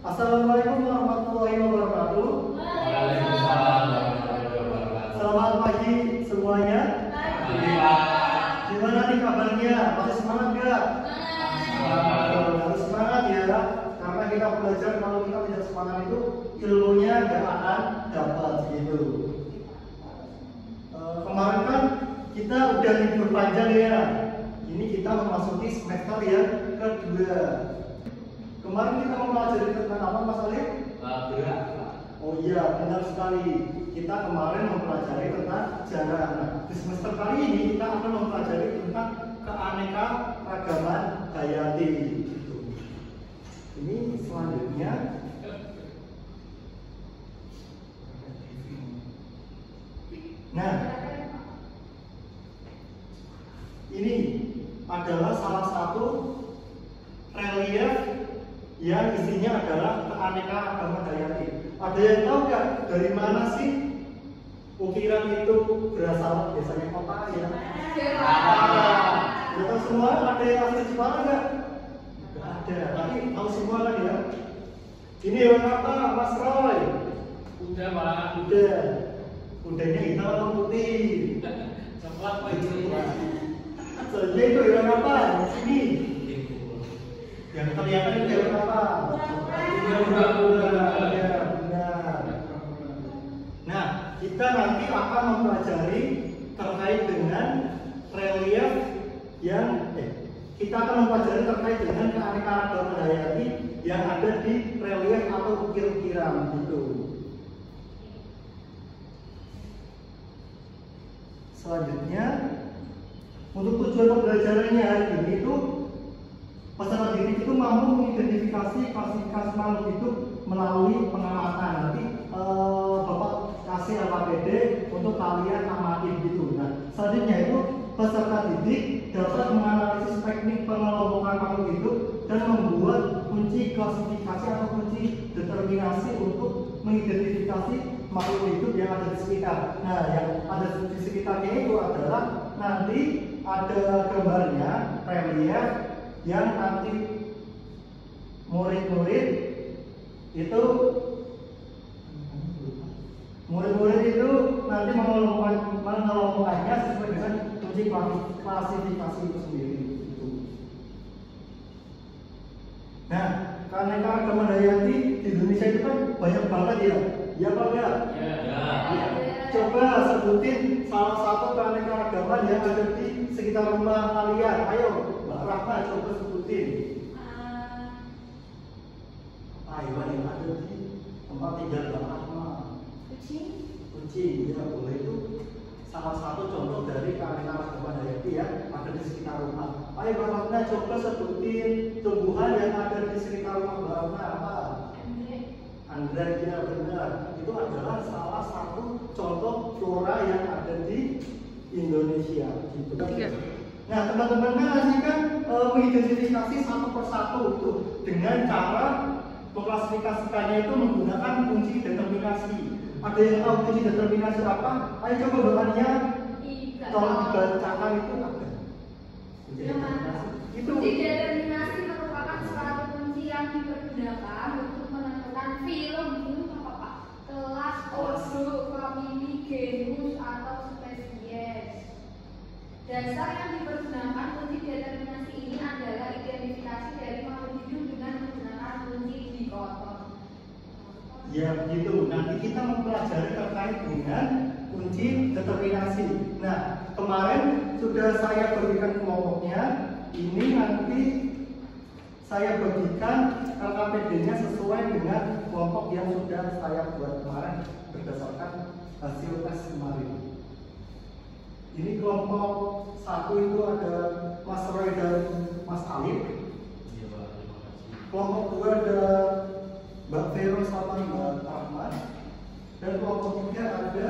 Assalamualaikum warahmatullahi wabarakatuh. Waalaikumsalam warahmatullahi wabarakatuh. Selamat pagi semuanya. Pagi, Pak. Gimana nih kabarnya? Masih semangat nggak? Harus semangat ya. Karena kita belajar, kalau kita tidak semangat itu ilmunya nggak akan dapat gitu. Kemarin kan kita udah libur panjang ya. Ini kita memasuki semester yang kedua. Kemarin kita mempelajari tentang apa, Mas Alif? Gerak, Pak. Oh iya, benar sekali. Kita kemarin mempelajari tentang jarak. Nah, di semester kali ini kita akan mempelajari tentang keanekaragaman hayati. Ini selanjutnya. Nah, ini adalah salah satu relief yang isinya adalah keanekaragaman hayati. Ada yang tahu nggak dari mana sih ukiran itu berasal? Biasanya kota ya. Kita semua ada yang asli Jepara nggak? Nggak ada. Tapi tahu semua kan ya. Ini warna apa, Mas Roy? Udah, Pak. Udah. Udahnya hitam atau putih? Coklat, Pak. Ini. Selanjutnya itu warna apa? Di sini. Yang kelihatan itu warna apa? Nah, kita nanti akan mempelajari terkait dengan relief yang kita akan mempelajari terkait dengan keanekaragaman hayati yang ada di relief atau ukir-ukiran gitu. Selanjutnya, untuk tujuan pembelajarannya hari ini itu peserta didik itu mampu mengidentifikasi klasifikasi makhluk hidup melalui pengamatan. Nanti Bapak kasih LKPD untuk kalian amati gitu. Nah, selanjutnya itu peserta didik dapat menganalisis teknik pengelompokan makhluk hidup dan membuat kunci klasifikasi atau kunci determinasi untuk mengidentifikasi makhluk hidup yang ada di sekitar. Nah, yang ada di sekitarnya itu adalah nanti ada gambarnya, relief yang nanti murid-murid itu nanti mengelompokkannya sesuai dengan kunci klasifikasi itu sendiri. Nah, keanekaragaman hayati di Indonesia itu kan banyak banget ya. Ya Pak ya? Ya. Coba sebutin salah satu keanekaragaman yang ada di sekitar rumah kalian. Ayo, Mbak Rahma coba sebutin. Hewan yang ada di tempat tinggal Mbak Rahma. Kucing, ya boleh itu salah satu contoh dari keanekaragaman hayati ya ada di sekitar rumah. Ayo Mbak Rahma coba sebutin tumbuhan yang ada di sekitar rumah Mbak Rahma apa? Anggrek, ya benar. Itu adalah salah satu contoh flora yang ada di Indonesia. Gitu. Nah, teman-teman nanti kan mengidentifikasi satu persatu itu dengan cara mengklasifikasikannya itu menggunakan kunci determinasi. Ada yang tahu kunci determinasi apa? Ayo coba bahannya. Tolong dibacakan itu apa? Kunci determinasi. Kunci determinasi merupakan suatu kunci yang dipergunakan untuk menentukan film apa Pak? Kelas, ordo, famili, genus atau spesies. Dasar yang dipergunakan kunci determinasi ini adalah identifikasi dari makhluk hidup dengan menggunakan kunci dikotom. Ya begitu. Nanti kita mempelajari terkait dengan kunci determinasi. Nah, kemarin sudah saya berikan kelompoknya. Ini nanti saya bagikan LKPD-nya sesuai dengan kelompok yang sudah saya buat kemarin berdasarkan hasil tes kemarin. Ini kelompok satu itu ada Mas Roy dan Mas Alif. Kelompok dua ada Mbak Vero sama Mbak Rahmat. Dan kelompok tiga ada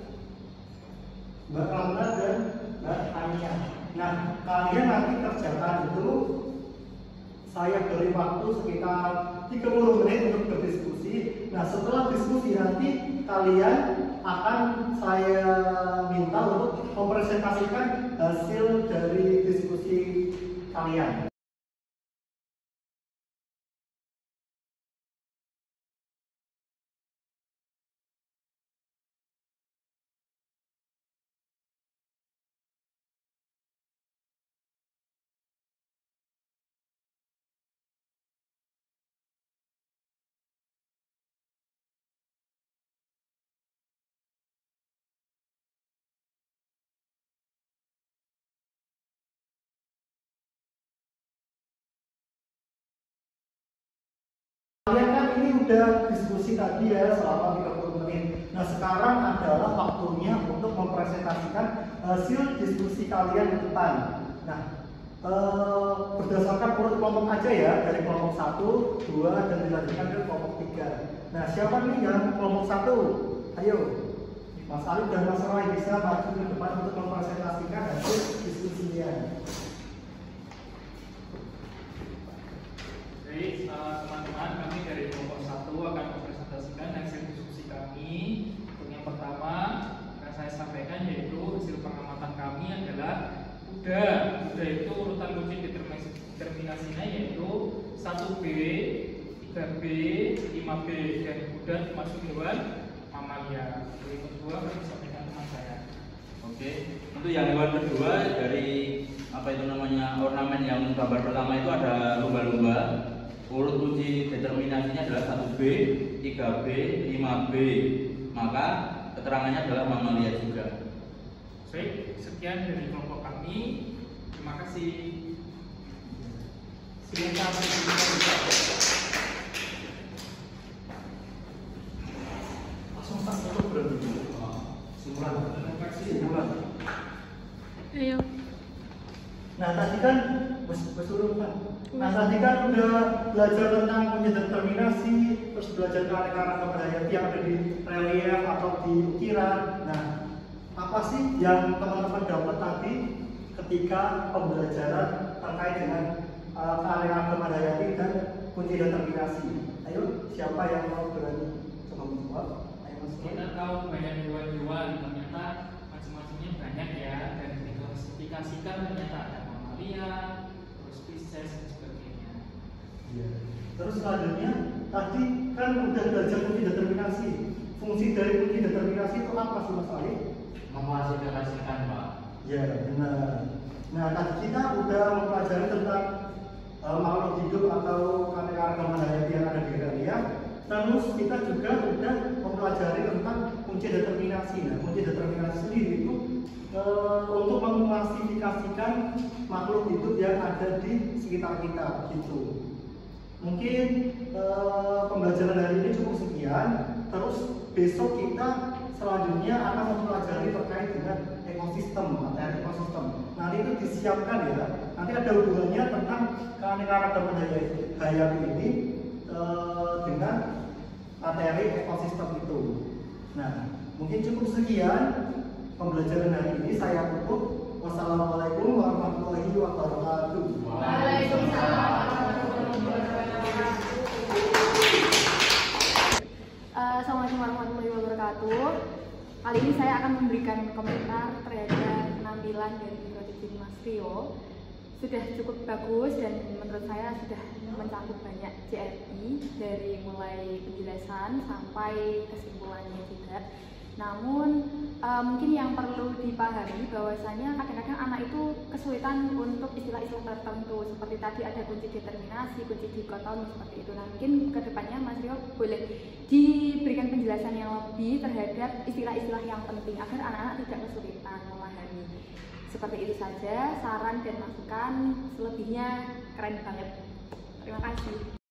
Mbak Ramna dan Mbak Ania. Nah, kalian nanti kerjakan itu. Saya beri waktu sekitar 30 menit untuk berdiskusi. Nah, setelah diskusi nanti kalian akan saya minta untuk mempresentasikan hasil dari diskusi kalian. tadi ya selama 30 menit. Nah sekarang adalah waktunya untuk mempresentasikan hasil diskusi kalian ke depan. Nah berdasarkan urut kelompok aja ya, dari kelompok 1, 2 dan dilanjutkan ke kelompok 3. Nah siapa nih yang kelompok 1? Ayo, Mas Alif dan Mas Roy bisa maju ke depan untuk mempresentasikan hasil diskusinya. Baik, teman-teman, kami dari kelompok 1 akan mempresentasikan hasil diskusi kami. Untuk yang pertama akan saya sampaikan yaitu hasil pengamatan kami adalah kuda itu urutan kunci determinasinya yaitu 1B, 3B, 5B, dan kuda termasuk hewan mamalia. Untuk yang kedua akan disampaikan teman saya. Oke, untuk yang hewan kedua dari apa itu namanya ornamen yang gambar pertama itu ada lumba-lumba. Urut kunci determinasinya adalah 1B, 3B, 5B. Maka keterangannya adalah mamalia juga. Baik, sekian dari kelompok kami. Terima kasih. Silakan Langsung tak tutup berarti. Simulan. Ayo. Nah tadi kan tadi kan udah belajar tentang kunci determinasi, terus belajar keanekaragaman hayati yang ada di relief atau di ukiran. Nah, apa sih yang teman-teman dapat tadi ketika pembelajaran terkait dengan keanekaragaman hayati dan kunci determinasi? Ayo, siapa yang mau berani coba menjawab? Ayo Mas. Kita tahu banyak hewan-hewan, ternyata macam-macamnya banyak ya, dan diklasifikasikan ternyata ada mamalia, terus spesies dan sebagainya. Iya. Terus selanjutnya tadi kan udah belajar kunci determinasi. Fungsi dari kunci determinasi itu apa sih Mas Ali? Mengklasifikasikan, Pak. Ya benar. Nah tadi kita udah mempelajari tentang makhluk hidup atau keanekaragaman hayati yang ada di relief. Terus kita juga udah mempelajari tentang kunci determinasi. Nah kunci determinasi sendiri itu untuk mengklasifikasikan makhluk hidup yang ada di sekitar kita gitu. Mungkin pembelajaran hari ini cukup sekian. Terus besok kita selanjutnya akan mempelajari terkait dengan ekosistem, materi ekosistem. Nanti itu disiapkan ya. Nanti ada hubungannya tentang keanekaragaman hayati ini dengan materi ekosistem itu. Nah, mungkin cukup sekian pembelajaran hari ini. Saya tutup. Wassalamualaikum warahmatullahi wabarakatuh. Waalaikumsalam. Assalamualaikum warahmatullahi wabarakatuh. Kali ini saya akan memberikan komentar terhadap penampilan dari proyek Mas Rio. Sudah cukup bagus dan menurut saya sudah mencakup banyak CRI dari mulai penjelasan sampai kesimpulannya juga. Namun mungkin yang perlu dipahami bahwasanya kadang-kadang anak itu kesulitan untuk istilah-istilah tertentu seperti tadi ada kunci determinasi, kunci dikotomi seperti itu. Nah mungkin kedepannya Mas Rio boleh diberikan penjelasan yang lebih terhadap istilah-istilah yang penting agar anak-anak tidak kesulitan memahami. Seperti itu saja saran dan masukan, selebihnya keren banget. Terima kasih.